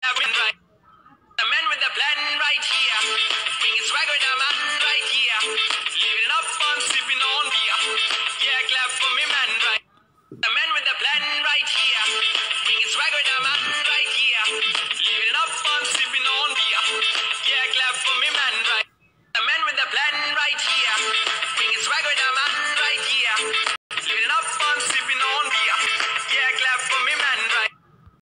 Right. The man with the plan right here. Bringing swag with the man right here.